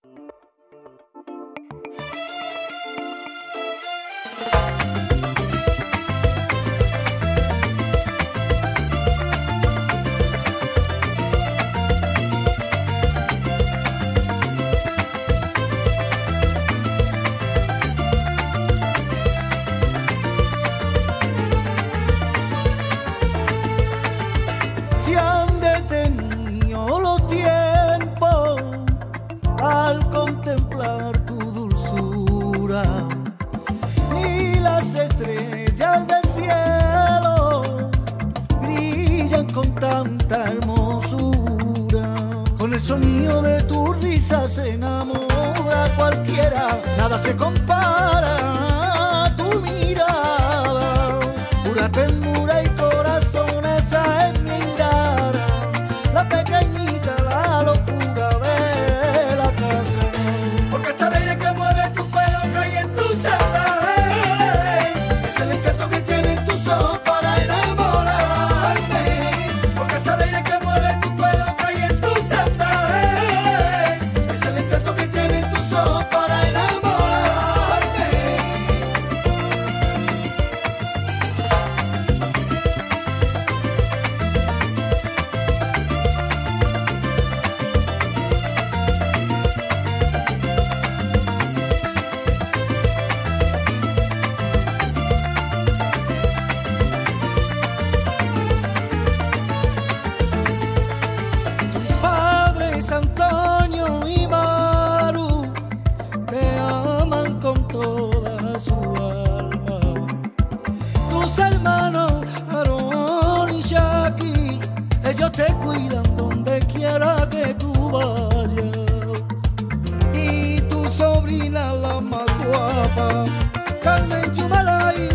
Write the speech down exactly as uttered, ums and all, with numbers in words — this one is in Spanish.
Se enamora cualquiera, nada se compara a tu mirada, pura ternura y corazón, esa es mi Indara, la pequeñita, la locura de la casa. Porque esta aire que mueve tu pelo cae en tus sandales, es el encanto que tienen tus ojos para enamorarme. Porque esta aire que mueve tu pelo cae en tus sandales, para enamorarme. Padre Antonio y Maru te aman con toda su alma. Tus hermanos Aarón y Shaki, ellos te cuidan donde quiera que tú vayas. Y tu sobrina la más guapa, Carmen Chumalay,